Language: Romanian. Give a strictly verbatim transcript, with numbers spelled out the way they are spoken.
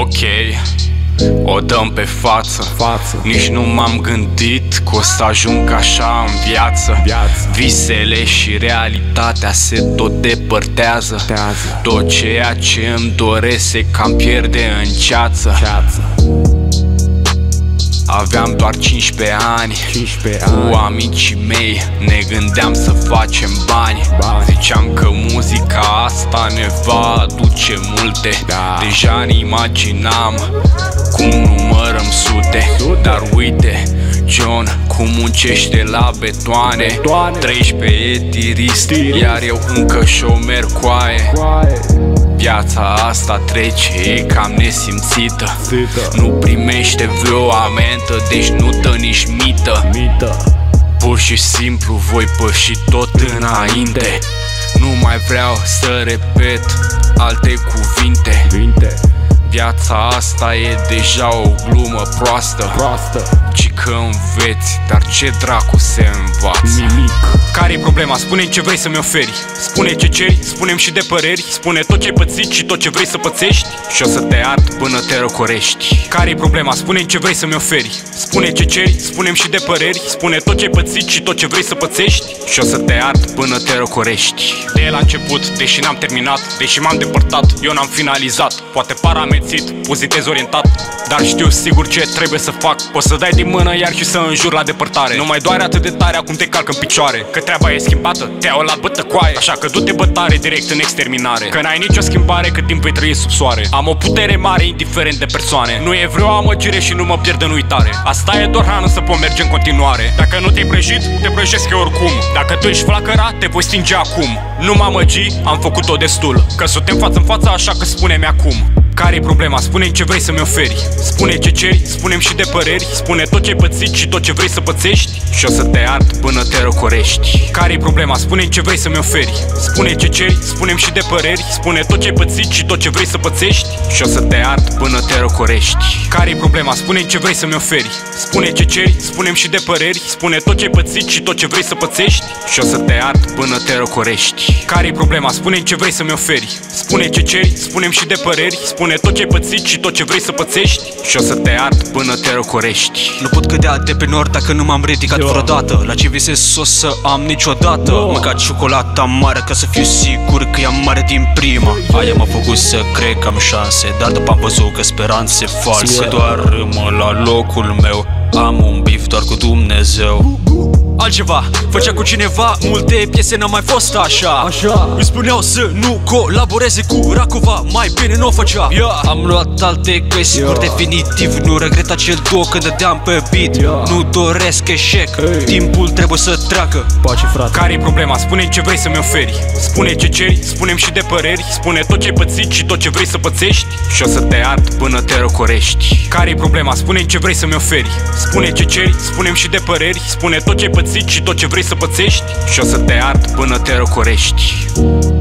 Ok, o dăm pe față, față. Nici nu m-am gândit că o să ajung așa în viață, viață. Visele și realitatea se tot depărtează. Tează. Tot ceea ce îmi doresc se cam pierde în ceață. Ceață. Aveam doar cincisprezece ani, cincisprezece ani. Cu amicii mei ne gândeam să facem bani, bani. Ziceam că muzica asta ne va aduce multe, da. Deja ne imaginam cum numărăm sute, sute. Dar uite, John cum muncește la betoane, betoane. treisprezece e tirist, tirist, iar eu încă șomer coaie. Coaie. Viața asta trece, e cam nesimțită. Zită. Nu primește vreo amentă, deci nu dă nici mită. Mită. Pur și simplu voi păși tot înainte. Nu mai vreau să repet alte cuvinte. Vinte. Viața asta e deja o glumă proastă, Proastă. ci că înveți, dar ce dracu se învață? Nimic. Care-i problema? Spune-mi ce vrei să-mi oferi. Spune ce ceri, spune-mi și de păreri. Spune tot ce-ai pățit și tot ce vrei să pățești și o să te ard până te răcorești. Care-i problema? Spune-mi ce vrei să-mi oferi. Spune ce ceri, spune-mi și de păreri. Spune tot ce-ai pățit și tot ce vrei să pățești și o să te ard până te răcorești. De la început, deși n-am terminat, deși m-am depărtat, eu n-am finalizat. Poate par amețit, pozitez orientat, dar știu sigur ce trebuie să fac. O să dai din mână iar și să înjur la depărtare. Nu mai doare atât de tare acum te calc în picioare, că treaba e schimbată, te-au luat bătă coaie. Așa că du-te bătare direct în exterminare, că n-ai nicio schimbare cât timp vei trăi sub soare. Am o putere mare indiferent de persoane, nu e vreo amăgire și nu mă pierd în uitare. Asta e doar hrană să pot merge în continuare. Dacă nu te-ai prăjit, te prăjesc eu oricum. Dacă tu ești flacăra, te voi stinge acum. Nu m-am amăgi, am făcut-o destul, că suntem față în față, așa că spune-mi acum. Care-i problema? Spune-mi ce vrei să-mi oferi. Spune ce ceri, spune-mi și de păreri. Spune tot ce-ai pățit și tot ce vrei să pățești și o să te ard până te răcorești. Care-i problema? Spune-mi ce vrei să-mi oferi. Spune ce ceri, spune-mi și de păreri. Spune tot ce-ai pățit și tot ce vrei să pățești și o să te ard până te răcorești. Care-i problema? Spune-mi ce vrei să-mi oferi. Spune ce ceri, spune-mi și de păreri. Spune tot ce-ai pățit și tot ce vrei să pățești și o să te ard până te răcorești. Care-i problema? Spune-mi ce vrei să-mi oferi. Spune ce ceri, spune-mi și de păreri. Spune tot ce-ai pățit și tot ce vrei să pățești și o să te ard până te răcorești. Nu pot cădea de pe nord dacă nu m-am ridicat Yo. vreodată. La ce visez o să am niciodată. Yo. Mâncat ciocolata mare ca să fiu sigur că e mare din prima. Aia m-a făcut să cred că am șanse, dar după am văzut că speranțe false. Doar râmă la locul meu, am un bif doar cu Dumnezeu. Altceva, făcea cu cineva, multe piese n-au mai fost așa. Așa. Îi spuneau să nu colaboreze cu Racova, mai bine n-o făcea. yeah. Am luat alte căi, sigur, Yeah. definitiv nu regret acel duo când dădeam pe beat. Yeah. Nu doresc eșec, Hey. timpul trebuie să treacă. Pace, frate. Care-i problema? Spune-mi ce vrei să-mi oferi. Spune ce ceri, spune-mi și de păreri. Spune tot ce-ai pățit și tot ce vrei să pățești și o să te ard până te răcorești. Care-i problema? Spune-mi ce vrei să-mi oferi. Spune ce ceri, spune-mi și de păreri. Spune tot ce-ai pățit și tot ce vrei să pățești și o să te ard până te răcorești.